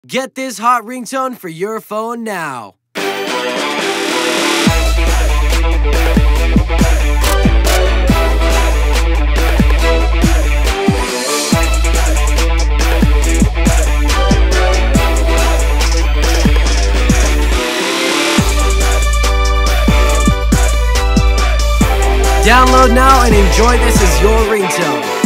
Get this hot ringtone for your phone now. Download now and enjoy this as your ringtone.